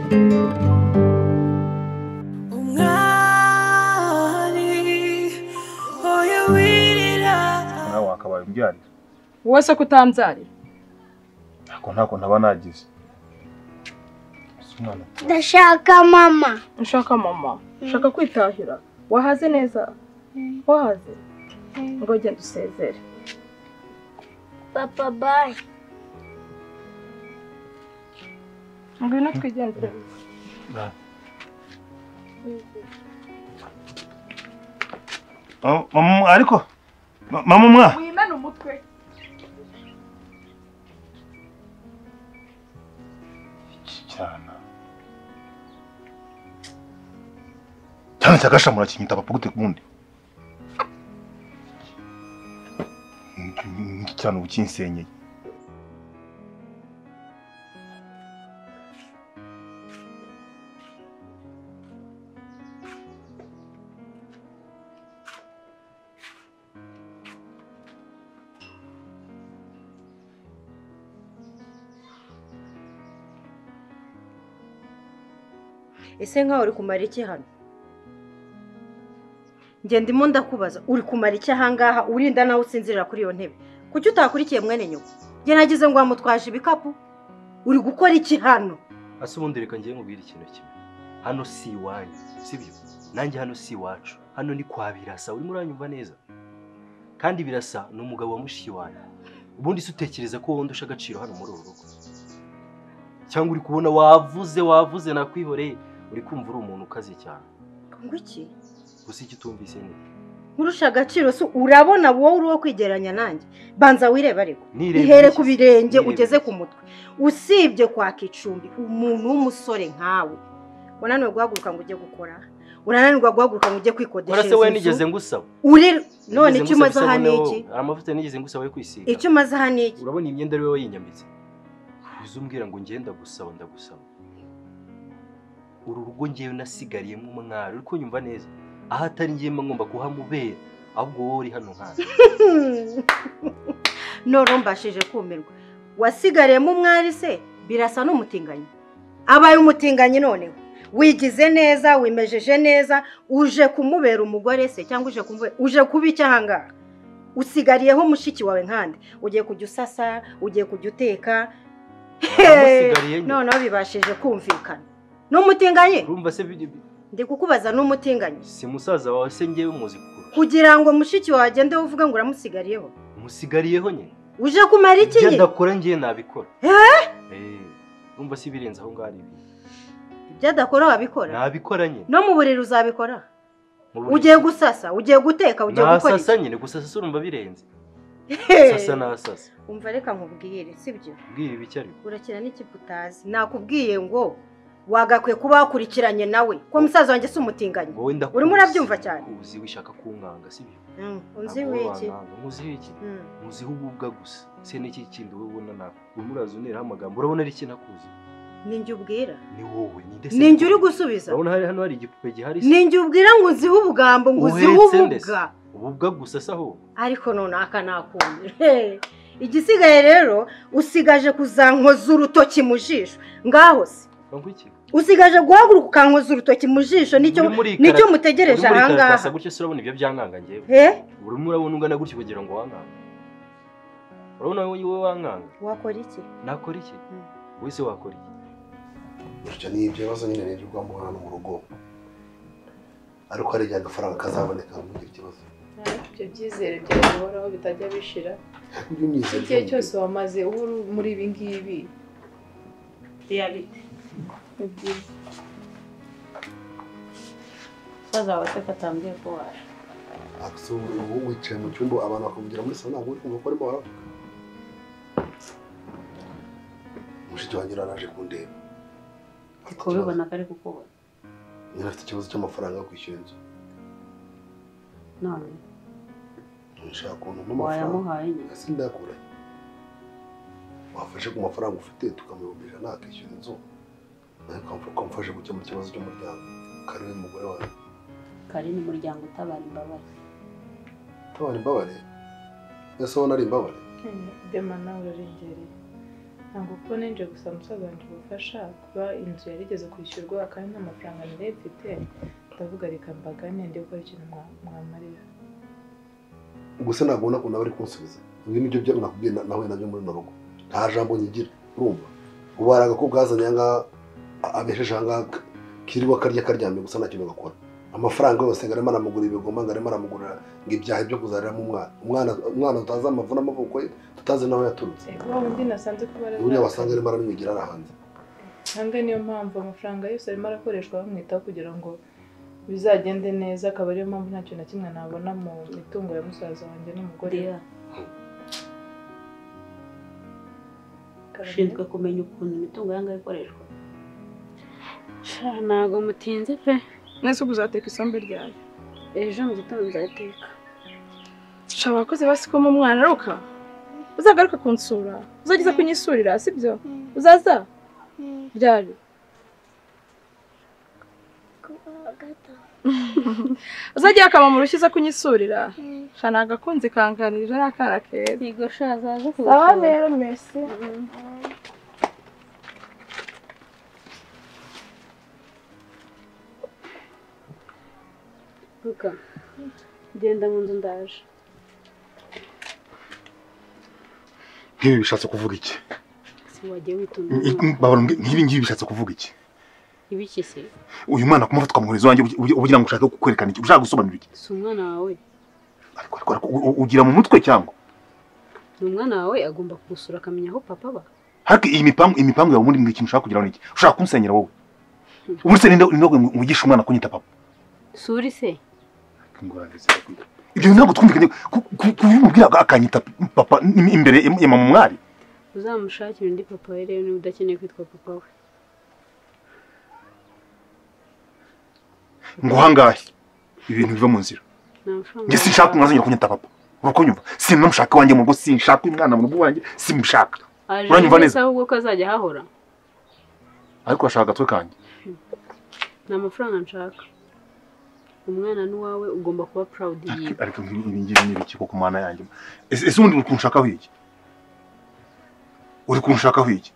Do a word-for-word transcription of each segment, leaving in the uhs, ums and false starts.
nawe wakabaye umbyarira wose kutambyarira ako ntako ntaba nagize. Ndashaka mama. Ushaka mama? Ushaka kwitahira? Wahaze neza? Wahaze? Ngo genda usezere. Papa bye. Ngwino twigendere. Oh, mama ariko mama mwa. Wimena umutwe. Cyana. Cyana cyagashamura kinyita papa gute kundi. Cyane ukinsenyeye. Ese nkaho uri kumara iki hano? Nge ndimo ndakubaza uri kumara iki ahangaha urinda nawe usinzirira kuri iyo ntebe? Kuki utakurikiye mwene nyoko? Nge nagize ngo amutwaje ibikapu. Uri gukora iki hano? Ase ubundi reka ngiye nkubwira ikintu kimwe. Hano si iwanyu, sibyo? Nanjye hano si iwacu. Hano ni kwa Birasa. Urimo uranyumva neza? Kandi Birasa ni umugabo wa mushiki wanyu. Ubundi se utekereza ko wowe ndusha agaciro hano muri uru rugo? Cyangwa uri kubona wavuze wavuze nakwihoreye? Uri kumva uri umuntu ukaze cyane. Ngo iki? Gusa iki tumvise ni Nkurusha agaciro so urabona wowe uri wo kwigeranya nanjye. Banza wireba ariko. Ihere ku birenge ugeze ku mutwe. Usibye kwa Kicumbi umuntu w'umusore nkawe. Wananiwe guhaguruka ngo ujye gukora. Urananirwa guhaguruka ngo ujye kwikodesha. Urase we nigeze ngusaba. Uri none icyo umaze hano iki? Amavuta nigeze ngusaba yo kwisiga. Icyo umaze hano iki? Urabona imyenda ari wowe yinyambitse. Uzumbwira ngo ngenda gusaba ndagusaba. Uru rugo ngiye nasigariye mu mwari uri kunyumva neza. Aha atari ngiye ngomba kuhamubera ahubwo wowe uri hano nkana. Noro mbashije kumirwa. Wasigariye mu mwari se Birasa n'umutinganyi. Abaye umutinganyi noneho. Wigize neza, wimejeje neza, uje kumubera umugore se cyangwa uje kumubera uje kubicya hanga. Usigariyeho mushiki wawe nkande. Ugiye kujya usasa, ugiye kujya uteka. None bibashije kumvikana. N'umutinganyi? Urumva se ndi kukubaza n'umutinganyi. Si musaza wawe se ngewe muzi kukuru. Kugira ngo mushiki wawe agende uvuga ngo uramusigariyeho. Musigariyeho nyine. Uje kumara iki? Ngenda kora ngiye nabikora. Eh? Eh. Urumva si birenze aho ngari ibi. Byadakora wabikora? Nabikora nyine. No mu buriri uzabikora? Ugiye gusasa, ugiye guteka, ugiye gukora. Nasasa nyine gusasa urumva birenze. Sasa nasasa. Umva reka nkubwire, sibyo? Bwira ibiki ari? Urakira n'ikiputazi. Nakubwiye ngo wagakwe kuba wakurikiranye nawe. Ko musaza wanjye si umutinganyi. Urimo urabyumva cyane. Uzi wishaka kunkanga sibyo? Mm, unzi wiki. Muzi wiki. Muzi hububwa gusa. Se n'iki kindi wowe ubona nawe. Umurazo nera amagambo. Urabona ari kintu akuzi. Ninjye ubwira. Ni wowe ni ndetse. Ninjye uri gusubiza. Urabona hari hano hari igipupe gihari. Ninjye ubwira ngo uzihe ubugambo ngo uzihe ububwa. Ububwa gusa saho. Ariko none aka nakumira. Igisigaye rero usigaje kuzankoza urutoki mu jisho. Ngaho se. Ngwiki. Usigaje guhaguruka ukankoza urutoki mu jisho nicyo nicyo mutegereje ahangaha. Asa gutyo se urabona ibyo byankanga ngewe. Eh? Urimo urabona ungana gutyo kugira ngo wankanga. Urabona wowe wankanga. Wakora iki? Nakora iki? Wese wakora iki? Burya ni ibyo bibazo nyine nirirwa mu hano mu rugo. Ariko hari igihe agafaranga kazaboneka mu gihe kibazo. Ibyo byizere byahoraho bitajya bishira. Igihe cyose wamaze uri muri ibi ngibi. Yabite. Saza wase katambye ko waje. Akso ubu wicaye mu cyumba abantu bakavugira muri sona ngo uri kumva ko arimo baravuga. Mushiki wanjye araje kundeba. Ko bibona kare kukubona. Nyina afite ikibazo cy'amafaranga yo kwishyura inzu. None. Nshaka kuntu mu mafaranga. Wayamuhaye nyine. Sindakura. Wafashe ku mafaranga ufite tukamubisha nakishyura inzu. Ariko mfashe gukemura ikibazo cy'umuryango. Kari we mugore wawe. Kari ni umuryango utabara imbabare. Utabara imbabare? Ese wona ari imbabare? Dema nawe urengereye. ntabwo kuko ninje gusa musaza wanjye ubufasha kuba inzu yarigeze kwishyurwa kandi nta mafaranga nari mfite ndavuga reka mbagane ndi gukora ikintu mwamarira gusa nabona ko nawe ari kunsubiza ibi nibyo byo nakubwiye nawe nabyo muri no rugo nta jambo nyigira urumva ubaraga ko bwazanye anga abesheje anga kiriwa karya karyamye gusa nta kintu gakora amafaranga yose ngarema namugura ibigoma ngarema namugura ngo ibyaha byo kuzarira mu mwana umwana umwana utaza amavuna amavuko tutazi naho yaturutse ego undi nasanze ko baraza uriya wasanga arimo aramwigira arahanze hanze niyo mpamvu amafaranga yose arimo arakoreshwa bamwitaho kugira ngo bizagende neza akaba ariyo mpamvu nta kintu na kimwe nabona mu mitungo ya musaza wanjye n'umugore ushinzwe kumenya ukuntu imitungo yanga ikoreshwa ntabwo mutinze pe nese uzateka isombe ryayo ejo mu gitondo nzateka shaba abakozi basiko mu mwana ruka uzagaruka kunsura uzagiza kunyisurira sibyo uzaza ryari uzagiye akama mu rushyiza kunyisurira shana agakunze kanganirije n'akara keza yego shaza aje sawa rero merci Luka, genda mu nzu ndaje. Ngibi bishatse kuvuga iki? Si wagiye witonda. Babara ngibi ngibi bishatse kuvuga iki? Ibiki se? Uyu mwana kumufatwa muhurizo wanjye ubugira ngo ushaka kukwerekana iki? Ushaka gusobanura iki? Si umwana wawe. Ariko ariko ugira mu mutwe cyangwa? Ni umwana wawe agomba kugusura akamenya aho papa ba. Haki iyi mipango imipango yawe muri ngiki ushaka kugira niki? Ushaka kunsenyera wowe. Ubu se ninde ninde ugisha umwana kunyita papa? Suri se. Ibyo ntabwo twumvikanye kubimubwira akanyita papa imbere ya mama mwari. Uzamushakira undi papa we rero udakeneye kwitwa papa we. Ngo hangahe ibintu biva mu nzira. Nge sinshaka umwazanye kunyita papa. Uko nyumva sinamushaka wanjye mu rugo sinshaka umwana mu rugo wanjye simushaka. Uranyumva neza ahubwo ko azajya hahora. Ariko ashaka gatwe kanje. Na mafaranga nshaka. Umwana nuwawe ugomba kuba proud yiwe. Ariko ibingibi ni biki koko mana yanjye. Ese undi uri kunshaka hwiki? Uri kunshaka hwiki?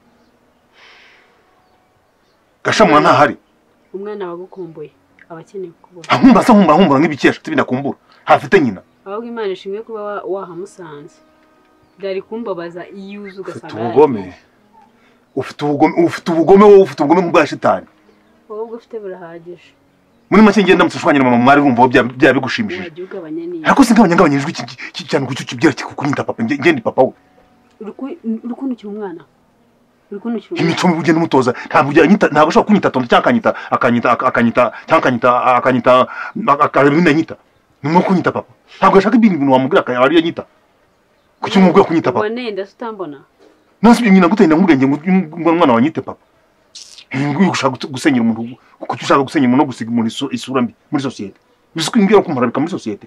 Gashamura nta hari. Umwana wagukumbuye abakeneye kubona. Ahumba sa humba humba nk'ibikesha tibinakumbura. Hafite nyina. Ahubwo Imana ishimwe kuba wahamusanze. Byari kumbabaza iyo uzu ugasanga. Ubugome. Ufite ubugome ufite ubugome wowe ufite ubugome bwa shitani. Wowe ufite burahagije. Muri make ngenda mutsushwanye na mama mwari urumva bya bigushimishije. Ariko singabanya ngabanyijwe iki cyane kucyo kibyera kikunyita papa ngende papa we. Urukunukira umwana. Urukunukira. Imico mu bugende mutoza ntabwo byanyita ntabwo ashobora kunyita tonto cyangwa akanyita akanyita akanyita cyangwa akanyita akanyita akabinda nyita. Nimwe kunyita papa. Ntabwo ashaka ibintu wamubwira akaba ari yanyita. Kucyo umubwira kunyita papa. Wanenda tutambona. Nasubye nyina gutenda ngurenge ngo umwana wanyite papa. Ngo ushaka gusenyera umuntu kuko ushaka gusenyera umuntu no gusiga umuntu isura mbi muri societe. Bisiko ngira ko mparabika muri societe.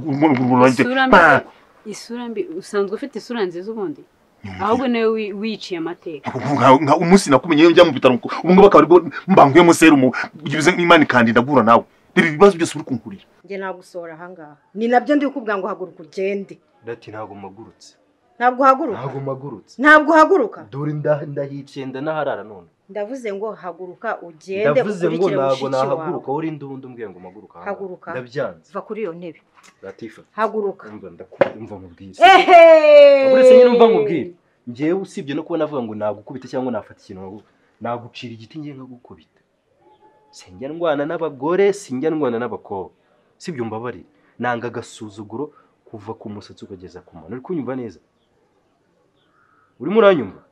Isura mbi usanzwe ufite isura nziza ubundi. Ahubwo nawe wiciye amateka. Nka umunsi nakumenye njya mu bitaro ubu ngo bakaba ari mbanguye mu serumu ugize Imana kandi ndagura nawe. Reba ibibazo byose uri kunkurira. Nge nagusora hangaha. Ni nabyo ndi kubwira ngo haguruka ugende. Dati ntago magurutse. Ntabwo haguruka. Ntago magurutse. Ntabwo haguruka. Dore ndahiciye ndanaharara none. Ndavuze ngo haguruka ugende ndavuze ngo ntago nahaguruka uri ndundi umbwiye ngo maguruka haguruka ndabyanze va kuri iyo ntebe Latifa haguruka umva ndakumva mubwire ehe uretse nyine umva mubwire ngiye usibye no kuba navuga ngo nagukubita cyangwa nafata ikintu nagucira igiti ngiye nkagukubita sinjya ndwana n'abagore sinjya ndwana n'abakobwa sibyo mbabarira nanga gasuzuguro kuva ku musatsi ukageza ku mano uri kunyumva neza uri muranyumva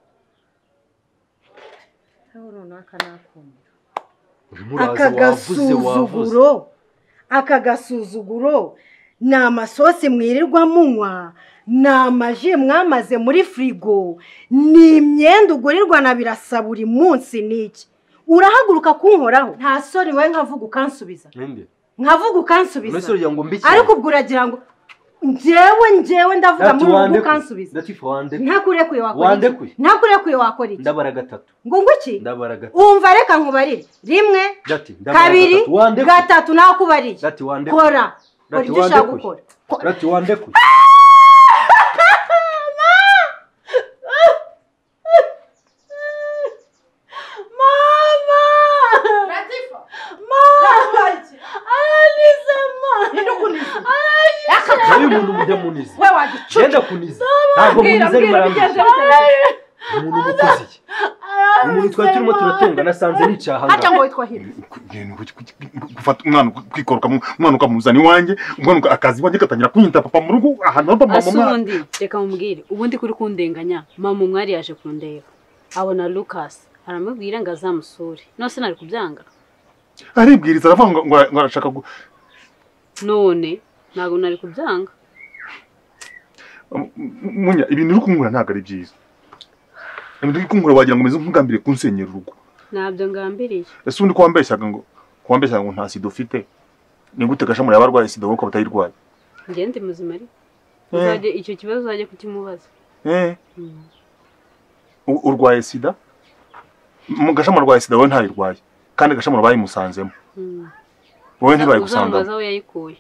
akagasuzuguro akagasuzuguro ni amasosi mwirirwa munywa ni amaji mwamaze muri firigo ni imyenda ugurirwa na birasa buri munsi n'iki urahaguruka kunkoraho nta sori we nkavuga ukansubiza nkavuga ukansubiza ariko ubwo uragira ngo njyewe njyewe ndavuga muri ubu ukansubiza ntakurekuye wakora iki ntakurekuye wakora iki ndabara gatatu ngo nguki ndabara gatatu umva reka nkubarire rimwe kabiri gatatu nakubariye kora kora ibyo ushaka gukora rati wandekuye umuntu mujya muniza we wagicucu genda kuniza ntabwo muniza ari marambiza umuntu umukozi iki umuntu twari turimo turatunga nasanze nicaha haca ngo witwa hira gufata umwana kwikoroka umwana ukamuzana iwanjye umwana akazi wanjye gatangira kunyita papa mu rugo ahantu haba mama asubundi reka mubwire ubundi kuri kundenganya mama umwari yaje kundeba abona Lucas aramubwira ngo azamusure nose nari kubyanga aribwiriza aravuga ngo ngo arashaka none ntago nari kubyanga munya ibintu uri kunkura ntago ari byiza ibintu uri kunkura wagira ngo meze nk'ugambiriye kunsenyera urugo ntabyo ngambiriye ese undi ko wambeshyaga ngo kwambeshyaga ngo nta sida ufite ni gute gashamura yabarwaye sida wowe ko batayirwaye njye ndi muzima ari uzajye icyo kibazo uzajye kukimubaza eh urwaye sida mu gashamura rwaye sida wowe ntayirwaye kandi gashamura bayimusanzemo wowe ntibayigusanga uzamubaza aho yayikuye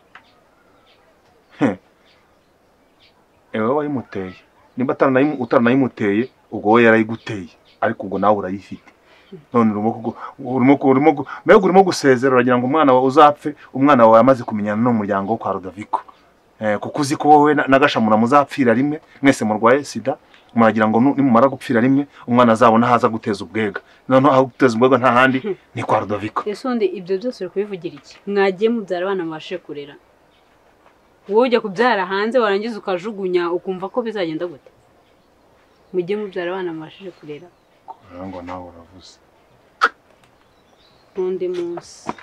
ewe wayimuteye nimba ataranayimu utaranayimuteye ubwo wowe yarayiguteye ariko ubwo nawe urayifite none urimo urimo urimo mbega urimo gusezera uragira ngo umwana wawe uzapfe umwana wawe yamaze kumenyana n'umuryango wo kwa Rudaviko eh kuko uzi ko wowe na gashamura muzapfira rimwe mwese murwaye sida muragira ngo nimumara gupfira rimwe umwana azabona haza guteza ubwega none aho guteza ubwega nta handi ni kwa Rudaviko ese undi ibyo byose uri kubivugira iki mwagiye mubyara abana mubashe kurera wowe ujya kubyara hanze warangiza ukajugunya ukumva ko bizagenda gute mujye mubyara abana mubashe kurera ngo nawe uravuze undi munsi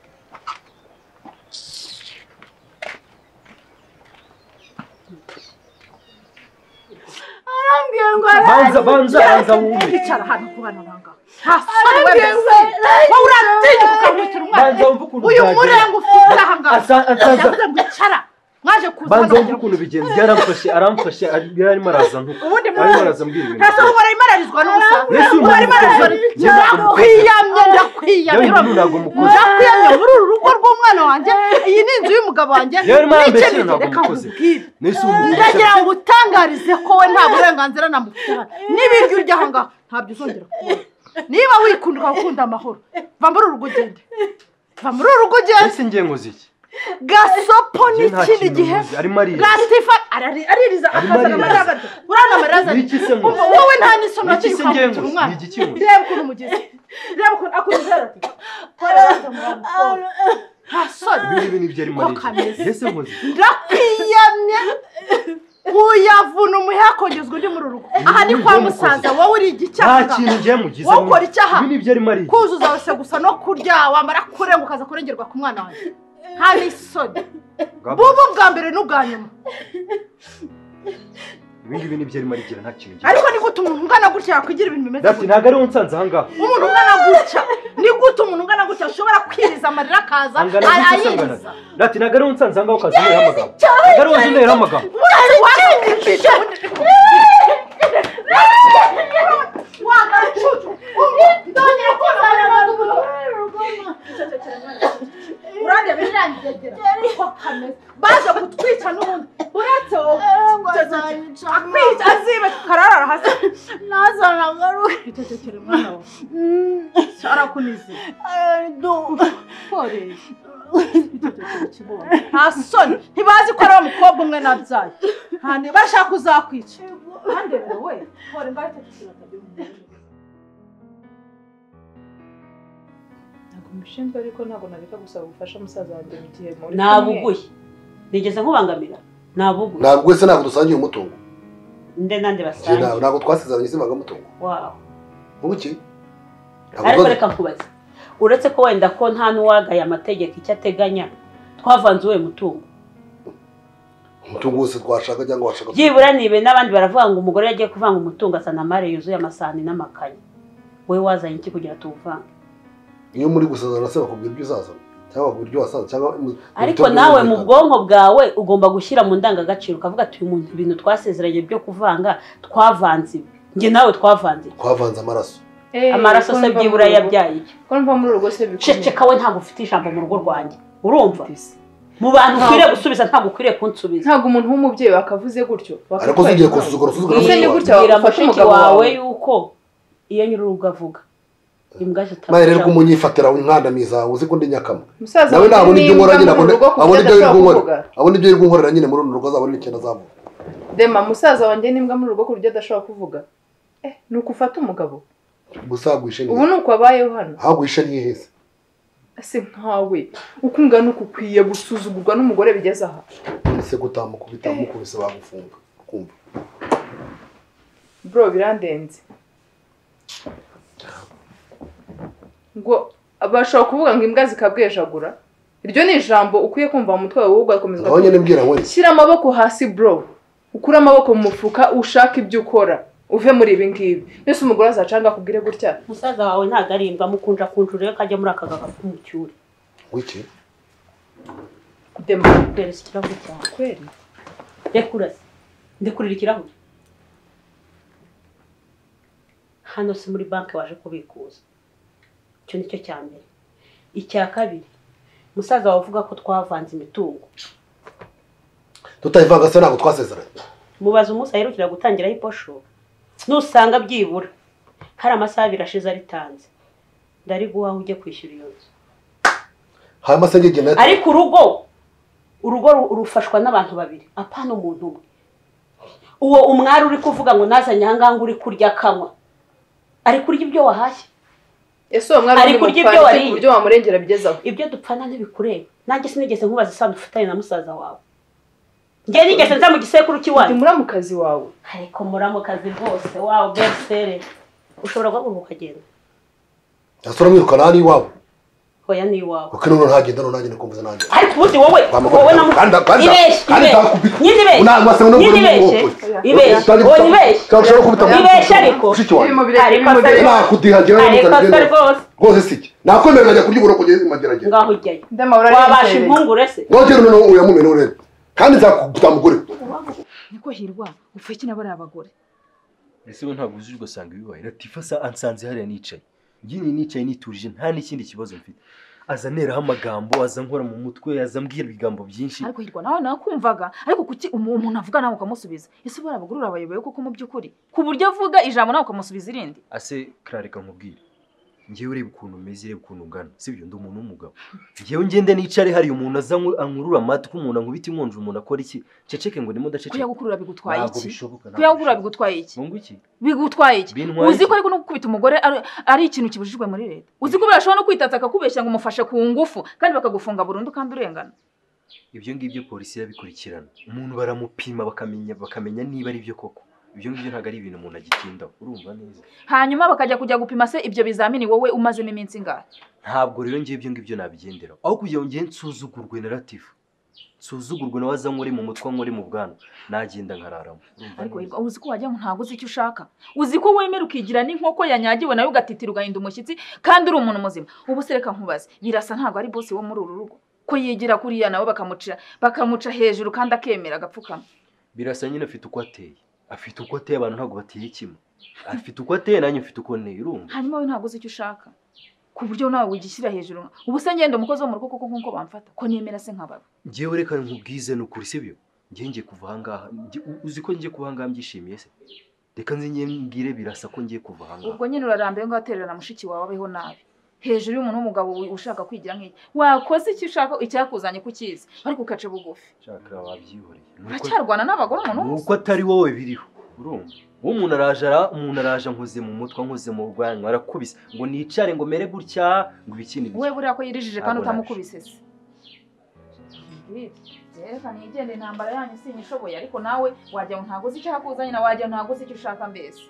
arambwiye ngo banza banza banza wumve icara hano kubana nanga hasore webese wowe uratinya ukamwitira umwana banza wumve ukuntu uyu murengo ufite aha ngaha asanze ngo icara mwaje kuza banza wumve ukuntu bigenze yaramfashe aramfashe yarimo araza nkuko arimo araza mbwira ibintu ntase ubu barayimararizwa n'umusaza barimo araza ndakwiyamye ndakwiyamye ntabwo mukoze ndakwiyamye muri uru rugo rw'umwana wanjye iyi ni inzu y'umugabo wanjye yarimo arambeshya ntabwo mukoze ndagira ngo utangarize ko we nta burenganzira namufite n'ibiryo urya aha ngaha ntabyo uzongera kubona niba wikunda ukakunda amahoro va muri uru rugo ugende va muri uru rugo ugende ese ngiye nkoze iki gasopo ni ikindi gihe gatifa aririza akazana amarira urana amarira wowe nta n'isomo akiri kwambutsa umwana reba ukuntu umugezi reba ukuntu akurizera ati koraza mwana hasore ibi ni byo arimo arira ese nkoze ndakwiyamye uyavuna umuhakongezwa undi muri rugo aha ni kwa musaza wowe uri igicyaha nta kintu ngiye mugize wowe ukora icyaha ibi ni byo arimo arira kuzuza wese gusa no kurya wamara kurenga ukaza kurengerwa ku mwana wanjye nta n'isoni bubu bwa mbere n'ubwa nyuma ibindi bintu ibyo arimo arigira nta kintu ngiye ariko ni gute umuntu ungana gutya yakwigira ibintu bimeze gutya ntabwo ari unsanze aha ngaha umuntu ungana gutya ni gute umuntu ungana gutya ushobora kwiriza amarira akaza ayiriza dati ntabwo ari unsanze aha ngaha ukaza unera amagambo ntabwo ari unzi unera amagambo wakinyishije wagacucu ndongera kuzana urande birangegera ko kameze baje kutwica n'ubundi uretse wowe akwica azibe kararara hasi nazana garuka itetekere mwana wawe sarakunize do pore itetekere kibona nta soni ntibazi ko ari umukobwa umwe nabyaye hande bashaka kuzakwica hande wowe pore ngahita kiratabye umushinga ariko ntabwo nareka gusaba ubufasha musaza wanjye mu gihe muri nabuguye nigeze nkubangamira nabuguye ntabwo wese ntabwo dusangiye umutungo nde nande basangiye ntabwo twasezeranye isibaga umutungo wow ubuki ariko reka nkubaza uretse ko wenda ko nta n'uwagaye amategeko icyo ateganya twavanze uwe mutungo umutungo wose twashaka cyangwa washaka byibura nibe n'abandi baravuga ngo umugore yagiye kuvanga umutungo asana amare yuzuye amasahani n'amakanya we wazanye iki kugira tuwuvange iyo muri gusezerana se bakubwira ibyo uzazana cyangwa bakubwira ibyo wasanze cyangwa ariko nawe mu bwonko bwawe ugomba gushyira mu ndangagaciro ukavuga ati uyu muntu ibintu twasezeranye byo kuvanga twavanze njye nawe twavanze twavanze amaraso amaraso se byibura yabyaye iki ko mva muri urugo se bikomeye ceceka we ntabwo ufite ijambo mu rugo rwanjye urumva mu bantu ukwiriye gusubiza ntabwo ukwiriye kunsubiza ntabwo umuntu w'umubyeyi wakavuze gutyo ariko zigiye kusuzugura usuzugura ese ni gutya bwira wafashe mushiki umugabo wawe wawe yuko iyo nyir'urugo avuga imbwa zitavuga maye rero kumunyifatira inkandamiza uzi ko ndi nyakama musaza nawe nabona ibyo nkora nyine abone abone ibyo kuvuga nkora abone ibyo nkorera nyine muri runo rugo azabona ikintu azavuga Dema musaza wanjye n'imbwa mu rugo ku buryo adashobora kuvuga eh nuko ufata umugabo gusagwishe ubu nuko abayeho hano hagwishe niheze ase nkawe ukunga nuko ukwiye gusuzugurwa n'umugore bigeze aha ese gutamukubita mukubise bagufunga kumva bro birandenze ngo abashaka kuvuga ngo imbwa zikabwejagura iryo ni ijambo ukwiye kumva mu mutwe wawe ugakomeza aho nyene mbwira ngo shyira amaboko hasi bro ukura amaboko mu mufuka ushaka ibyo ukora uve muri ibi ngibi mbese umugore azacanga akubwire gutya musaza wawe ntago ari imbwa mukunja kunjura rero kajya muri aka gakapu k'umucyure wiki Dema derese ikirahure cyawe kweri rekurase ndekurira ikirahure hano si muri banki waje kubikuza icyo nicyo cya mbere icya kabiri musaza wawe uvuga ko twavanze imitungo tutayivanga se ntabwo twasezeranye mubaza umunsi aherukira gutangiraho iposho nusanga byibura hari amasaha abiri ashize aritanze ndari guhaho ujye kwishyura iyo nzu hanyuma se ngege nayo ariko urugo urugo rufashwa n'abantu babiri apana umuntu umwe uwo umwari uri kuvuga ngo nazanye ahangaha uri kurya akanywa ari kurya ibyo wahashye ese uwo mwari ari kurya ibyo wariye ibyo wamurengera bigezaho ibyo dupfana ntibikureba nanjye sinigeze nkubaza isano ufitanye na musaza wawe njye nigeze nza mu gisekuru cy'iwanyu muri mu kazi wawe ariko muri mu kazi rwose wawe besere ushobora guhaguruka ukagenda asura mwirukana hano iwabo hoya ni iwawe kuko none ntagenda none nanjye nikumva nanjye ariko ubundi wowe wowe na ibeshye nyine ibeshye unamwase no nyine ibeshye ibeshye wowe ibeshye cyangwa kubita mu ibeshye ariko ariko nakudihagira n'umutagenda rwose siki nakwemera najya kurya uburo kugeza magerageza ngaho ujyayo Dema urari wabasha impungure se ngogera none uyamumene urebe kandi nzakuguta mugore niko hirwa upfa iki nabari abagore ese we ntabwo uzijwe sanga bibaye Latifa sa ansanze hariya nicaye ngini nicaye niturije nta n'ikindi kibazo mfite azaneraho amagambo azankora mu mutwe azambwira ibigambo byinshi ariko hirwa nawe nakumvaga ariko kuki umuntu avuga nawe ukamusubiza ese bari abagore urabayoboye kuko mu by'ukuri ku buryo avuga ijambo nawe ukamusubiza irindi ase Clarika nkubwira ngiye ureba ukuntu umeze ureba ukuntu ungana sibyo ndi umuntu w'umugabo ngiye ngende nicare hari umuntu aza ankurura amata ko umuntu ankubita inkonje umuntu akora iki ceceke ngo ndimo ndaceceke kuyagukurura bigutwaye iki kuyagukurura kuyagukurura bigutwaye iki ngo iki bigutwaye iki uzi ko ariko no gukubita umugore ari ikintu kibujijwe muri leta uzi ko birashobora no kwitatsa akakubeshya ngo umufashe ku ngufu kandi bakagufunga burundu kandi urengana ibyo ngibyo polisi yabikurikirana umuntu baramupima bakamenya bakamenya niba ari byo koko ibyo ngibyo ntago ari ibintu umuntu agitinda urumva neza hanyuma bakajya kujya gupima se ibyo bizamini wowe umazemo iminsi ingahe ntabwo rero ngiye ibyo ngibyo nabigendera aho kugira ngo ngiye nsuzugurwe na Latifa nsuzugurwe na waza nkuri mu mutwe nkuri mu bwana nagenda nkararamo ariko uzi ko wajya ngo ntabwo uzi icyo ushaka uzi ko wemera ukigira n'inkoko yanyagiwe nawe ugatitira ugahinda umushyitsi kandi uri umuntu muzima ubu se reka nkubaze birasa ntabwo ari bosi wo muri uru rugo ko yigira kuriya nawe bakamucira bakamuca hejuru kandi akemera agapfukama birasa nyine afite uko ateye afite uko ateye abantu ntabwo bateye kimwe afite uko ateye nanjye mfite uko nteye urumva hanyuma we ntabwo uzi icyo ushaka ku buryo nawe wigishyira hejuru ubu se ngenda umukozi wo mu rugo kuko nkuko bamfata ko nemera se nkababa ngewe reka nkubwize n'ukuri sibyo ngiye ngiye kuva ahangaha uzi ko ngiye kuva ahangaha mbyishimiye se reka nzi ngiye mbwire birasa ko ngiye kuva ahangaha ubwo nyine urarambiye ngo aterera mushiki wawe abeho nabi hejuru y'umuntu w'umugabo ushaka kwigira nk'iki wakoze icyo ushaka icyakuzanye kukizi ariko ukace bugufi shaka wabyihoreye uracyarwana n'abagore umuntu wese nuko atari wowe biriho urumva umuntu araje ara umuntu araje nkoze mu mutwe nkoze mu rwanyu arakubise ngo nicare ngo mere gutya ngo ibikindi we buriya ko yirijije kandi utamukubise se reka nigende intambara yanyu sinyishoboye ariko nawe wajya ngo ntago uzi icyo hakuzanye na wajya ntago uzi icyo ushaka mbese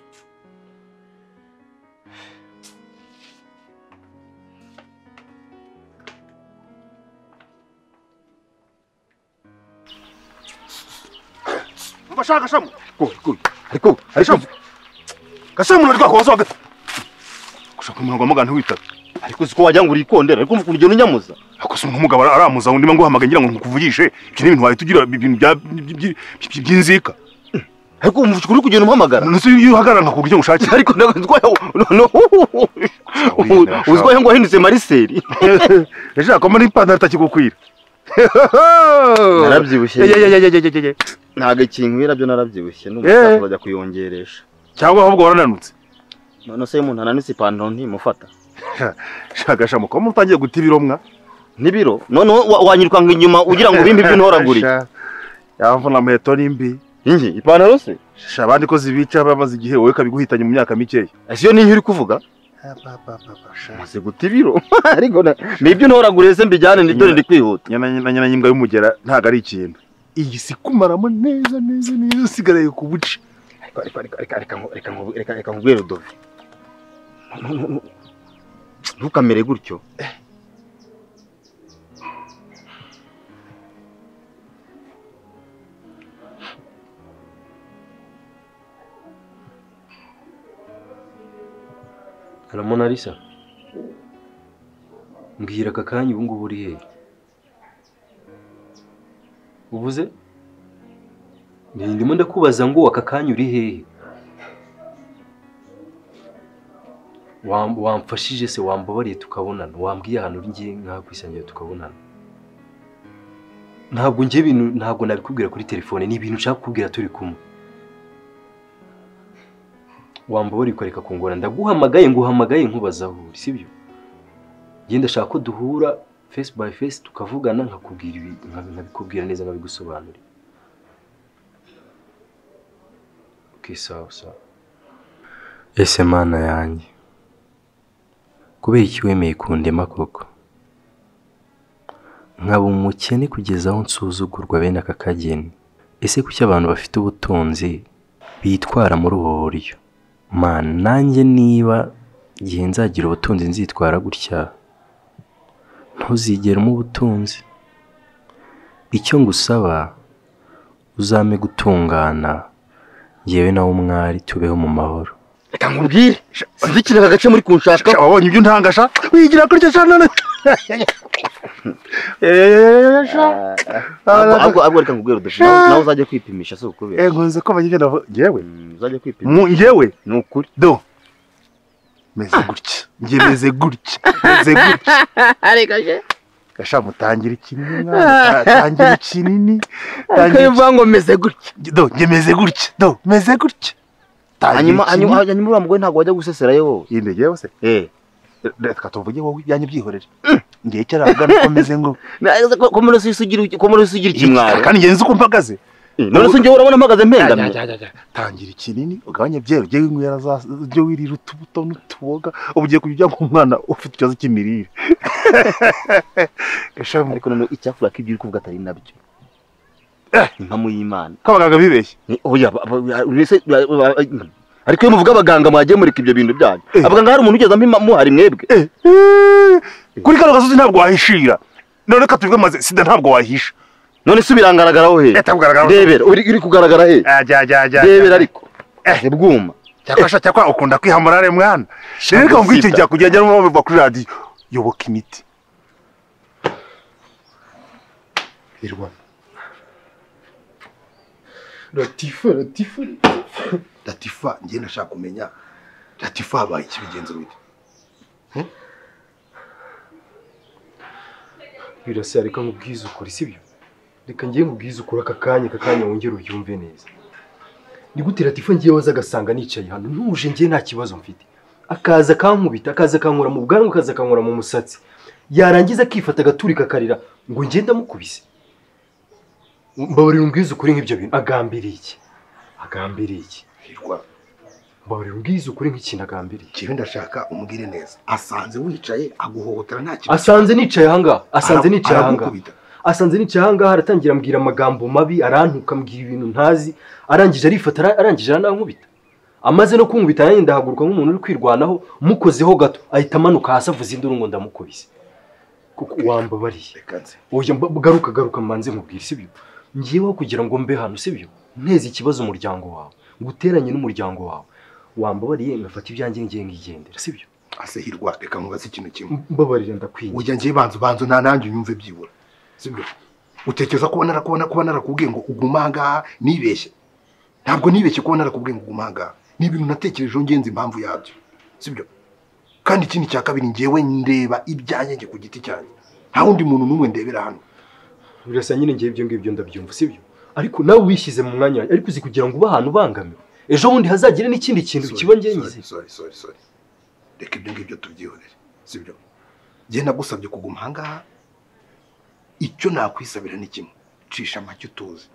bashaka shamu go go ariko ariko gashamu nariko kwazo gata gushaka umuntu ngo mugana wita ariko siko wajya ngo urikondera ariko mukujye unyamuza ako se umugabo aramuza undi ngo hamaga ngira ngo nkuvugishe iki ni ibintu waye tugira ibintu bya by'inzika ariko umufuka uri kugenda umuhamagara nese iyo uhagarara nkakubwira ngo ushake ariko ndagutwaye no uzwaye ngo ahindutse Marcel ejo akoma n'ipantaro takigukwira narabyibushye ntago ikinkwira byo narabyibushye n'umusaza bajya kuyongeresha cyangwa ahubwo warananutse none se umuntu ananutse ipantaro ntimufata shaka shamo ko mutangiye guta ibiromwa n'ibiro noneho wanyirukanga inyuma ugira ngo bimbe ibyo ntoragurira yamvuna meto nimbi ingi ipantaro se shabandi ko zibica bamaze igihe wowe kabiguhitanye mu myaka mikeya asiyo ninki uri kuvuga maze guta ibiro ariko nibyo ntoraguriye se mbijyane ndore ndi kwihuta nyana nyana nyimbwa y'umugera ntago ari ikintu iyi si kumaramo neza neza neza usigaraye ku buci ariko ariko ariko reka reka reka reka ngubwire Dove ntukamere gutyo Aramona Lisa mbwira aka kanya ubu ngubu uri hehe uvuze ndimo ndakubaza ngo aka kanya uri hehe wamfashije se wambabariye tukabonana wambwiye ahantu uri ngiye nkakwisangira tukabonana ntabwo ngiye ibintu ntabwo nabikubwira kuri telefone ni ibintu nshaka kukubwira turi kumwe wambabariye ukareka kungora ndaguhamagaye nguhamagaye nkubaza aho uri sibyo genda shaka ko duhura face by face tukavugana nkakubwira ibi nkabikubwira neza nkabigusobanurira okay sawa sawa ese mana yanjye kubera iki wemeye kundema koko nkaba umukene kugeza aho nsuzugurwa bene aka kageni ese kuki abantu bafite ubutunzi bitwara muri ubu buryo mana nanjye niba igihe nzagira ubutunzi nzitwara gutya ntuzigere mu butunzi icyo ngusaba uzame gutungana yewe nawe umwari tubeho mu mahoro reka nkubwire nzikira agace muri kunshaka wabonye ibyo ntangasha wigira kurya cyane ahubwo ahubwo reka nkubwire Dove nawe uzajya kwipimisha se ukubera eh ngonze ko bagenda ngewe uzajya kwipimisha ngewe ni ukuri do meze gutya ngiye meze gutya meze gutya areka je gasha mutangira ikinini mwana tangira ikinini tangira ngo meze gutya do ngiye meze gutya do meze gutya hanyuma hanyuma hanyuma uramugwe ntago wajya guseserayo wowe inde yewe se eh reka tuvuge wowe byanye byihorere ngiye cyaravuga nuko meze ngo ko muri sugira ko muri sugira ikimwaro kandi ngenzi uko mpagaze none se ngiye urabona mpagaze mpengamye tangira ikinini ugabanye byero giye inywera za byo wirira utubuto n'utuboga ubugiye kujya nk'umwana ufite ikibazo cy'imirire gasha ariko none icyafura k'ibyo uri kuvuga atari nabyo impamo y'Imana ko abaganga bibeshye oya ariko iyo muvuga abaganga mwagiye murika ibyo bintu byanyu abaganga hari umuntu ugeze ampimo hari mwebwe kuri kano gasozi ntabwo wahishira none ka tuvuge maze sida ntabwo wahisha none se birangaragaraho he rebera uri kugaragara he rebera ariko eh bwuma cyakasha cyakwa ukunda kwihamurare mwana reka ngwite njya kujya mu bava kuri radio yoboka imiti irwa Latifa Latifa Latifa ngiye nashaka kumenya Latifa habaye ikibigenzo bite eh birase ariko nkubwiza ukuri sibyo reka ngiye nkubwiza ukuri aka kanya aka kanya wongera ubyumve neza ni gute Latifa ngiye waza gasanga nicaye hano ntuje ngiye nta kibazo mfite akaza kankubita akaza kankura mu bwanwa akaza kankura mu musatsi yarangiza akifata agaturika karira ngo ngenda mukubise mbabarira umbwiza ukuri nk'ibyo bintu agambiriye iki agambiriye iki hirwa mbabarira umbwiza ukuri nk'ikintu agambiriye kibe ndashaka umubwire neza asanze wicaye aguhohotera nta kibazo asanze nicaye hanga asanze nicaye hanga asanze nicaye hanga aratangira ambwira amagambo mabi arantuka ambwira ibintu ntazi arangije arifata arangije aranankubita amaze no kunkubita nanjye ndahaguruka nk'umuntu uri kwirwanaho mukozeho gato ahita amanuka hasi avuza induru ngo ndamukubise kuko wambabariye oya garuka garuka manze nkubwire sibyo ngiyeho kugira ngo mbe hano sibyo nteze ikibazo umuryango wawe nguteranye n'umuryango wawe wambabariye ngafata ibyanjye ngiye ngigendera sibyo ase hirwa reka nkubaze ikintu kimwe mbabarira ndakwinye ujya ngiye banzu banzu nta nanjye unyumve byibura sibyo utekereza ko narakubona kuba narakubwiye ngo ugumanga nibeshye ntabwo nibeshye ko narakubwiye ngo ugumanga ni ibintu natekerejeho ngenzi impamvu yabyo sibyo kandi ikindi cya kabiri ngiyewe ndeba ibyanjye nge ku giti cyanjye nta wundi muntu n'umwe ndebera hano birasa nyine ngiye ibyo ngibyo ndabyumva sibyo ariko nawe wishyize mu mwanya ariko uzi kugira ngo ube ahantu ubangamiwe ejo bundi hazagire n'ikindi kintu kiba ngengize sorry sorry sorry reka ibyo ngibyo tubyihorere sibyo njye nagusabye kuguma ahangaha icyo nakwisabira ni kimwe cisha make utuzi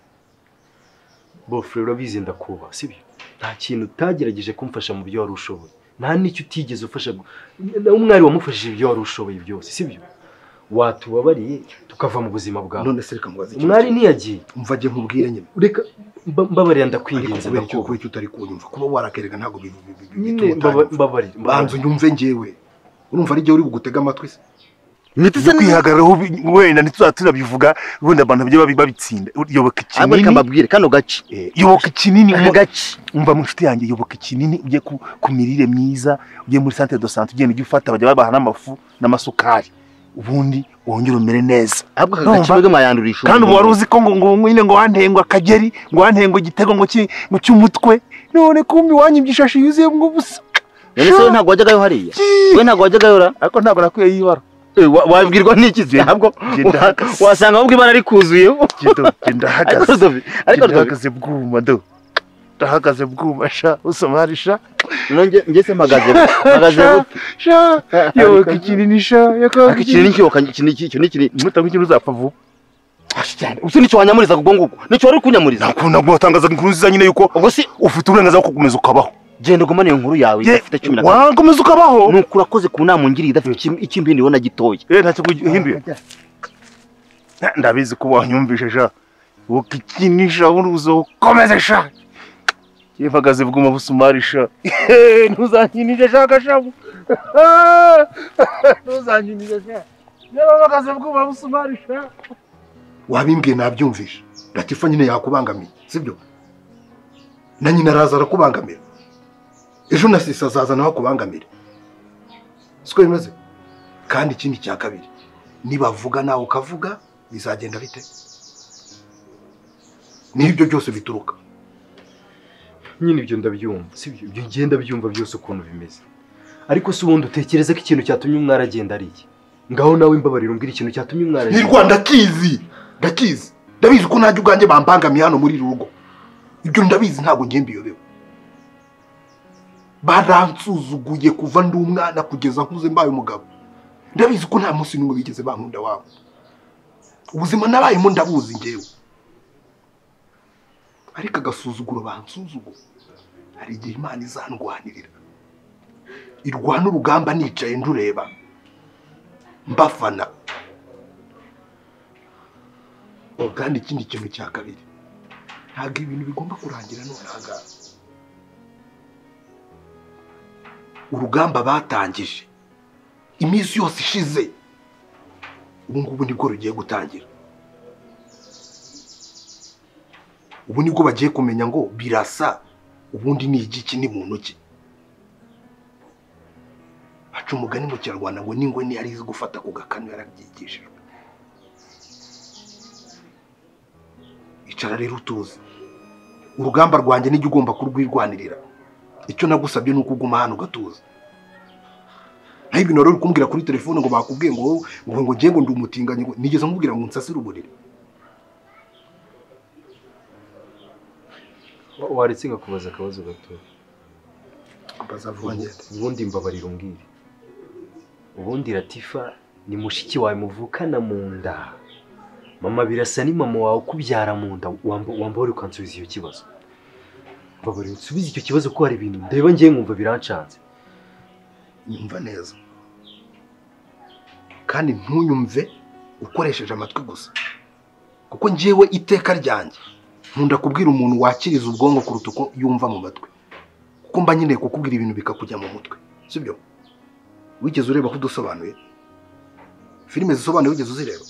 bofre urabizi ndakuba sibyo nta kintu utagerageje kumfasha mu byo wari ushoboye nta n'icyo utigeze ufasha umwari wamufashije ibyo wari ushoboye byose sibyo watubabariye tukava mu buzima bwawe none se reka mubaze umwari ntiyagiye umva je nkubwire nyine reka mbabarira ndakwinginze ndakuba icyo utari kunyumva kuba warakerega ntago nyine mbabarira banzu nyumve ngewe urumva ari je uri bugutega amatwi se Nitse kwihagararaho wenda ntituzatira bivuga ubundi abantu bye babitsinda yoboka ikinini ariko kababwire kano gace yoboka ikinini gace umva mu nshuti yanjye yoboka ikinini ujye kumirire myiza ujye muri centre de santé ugende ujye ufata bajya babaha n'amafu n'amasukari ubundi wongera umere neza ahubwo agace bwe mayandurisha kandi wari uzi ko ngo ngo nyine ngo wantengwa akageri ngo wantengwa igitego ngo ki ngo cy'umutwe none kumbi wanyibyishashi yuzuye ngo busa none se ntago wajyagayo hariya we ntago wajyagayo ra ariko ntago nakwiye yibara wabwirwa n'iki se ntabwo wasanga ahubwo ibara rikuzuyeho genda hagaze ariko ndahagaze bwuma do ndahagaze bwuma sha usomarisha nonge nge se magaze magaze sha yo kikinini sha yako kikinini cyo kanyi cyo niki mutango ikintu uzapfa vuba usi nicyo wanyamuriza kugonguko nicyo wari kunyamuriza nakunda gutangaza inkuru nziza nyine yuko ubwo si ufite uburenganzira bwo kukomeza ukabaho genda gumane iyo nkuru yawe ifite cumi na gatanu wakomeza ukabaho nuko urakoze ku nama ngiri idafite ikimbindi wona gitoye eh ntacyo guhinduye ndabizi ko wanyumvishe sha ukikinisha uruzo komeze sha yivagaze bwuma busumarisha ntuzankinisha shaka shabu ntuzankinisha sha yivagaze bwuma busumarisha wabimbwiye nabyumvisha Latifa nyine yakubangamiye sibyo na nyina araza arakubangamira ejo nasisa azaza nawe akubangamira siko bimeze kandi ikindi cya kabiri nibavuga nawe ukavuga bizagenda bite n'ibyo byose bituruka nyine ibyo ndabyumva sibyo ibyo ngenda byumva byose ukuntu bimeze ariko se ubundi utekereza ko ikintu cyatumye umwara agenda ari iki ngaho nawe imbabarira umbwira ikintu cyatumye umwara ni Rwanda kizi ndakizi ndabizi ko najye ubwanjye bambangamiye hano muri rugo ibyo ndabizi ntago ngiye mbiyobewe baransuzuguye kuva ndi umwana kugeza nkuze mbaye umugabo ndabizi ko nta munsi n'umwe bigeze bankunda wabo ubuzima nabayemo ndabuzi ngewe ariko agasuzuguro bansuzugura hari igihe Imana izandwanirira irwana urugamba nicaye ndureba mbafana kandi ikindi kintu cya kabiri ntabwo ibintu bigomba kurangira none ahangaha urugamba batangije iminsi yose ishize ubu ngubu nibwo rugiye gutangira ubu nibwo bagiye kumenya ngo birasa ubundi ni igiki ni muntu ki baca umugani mu Kinyarwanda ngo n'ingwe ni yari izi gufata ku gakanu yarabyigishijwe icara rero utuze urugamba rwanjye nijye ugomba kurwirwanirira icyo nagusabye nuko uguma hano gatuza naho ibintu rero kumbwira kuri telefone ngo bakubwiye ngo ngo ngo ngiye ngo ndi umutinganye ngo nigeze nkubwira ngo nsasire uburiri waretse ngakubaza akabazo gato bazavanye ubundi mbabarira umbwire ubundi Latifa ni mushiki wawe muvukana mu nda mama birasa ni mama wawe kubyara mu nda wamba uri kansubiza iyo kibazo mbabarira usubize icyo kibazo ko hari ibintu ndeba ngiye nkumva birancanze nyumva neza kandi ntunyumve ukoresheje amatwi gusa kuko ngiyewe iteka ryanjye nkunda kubwira umuntu wakiriza ubwonko kuruta uko yumva mu matwi kuko mba nyine kukubwira ibintu bikakujya mu mutwe sibyo wigeze ureba ko udusobanuye filime zisobanuye wigeze uzireba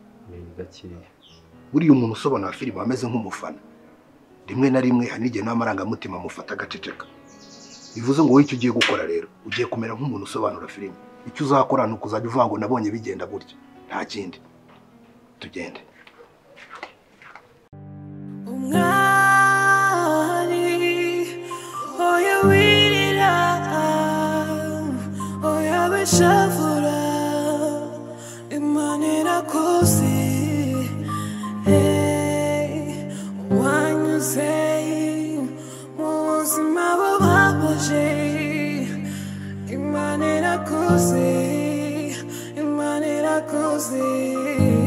buriya umuntu usobanura filime ameze nk'umufana rimwe na rimwe hari n'igihe n'amarangamutima amufata agaceceka bivuze ngo wowe icyo ugiye gukora rero ugiye kumera nk'umuntu usobanura filime icyo uzakora ni ukuzajya uvuga ngo nabonye bigenda gutya nta kindi tugende umwari oya wirira oya beshavura Imana irakoze wanyuze mu buzima bubabaje Imana irakoze irakuzi, Imana irakuzi.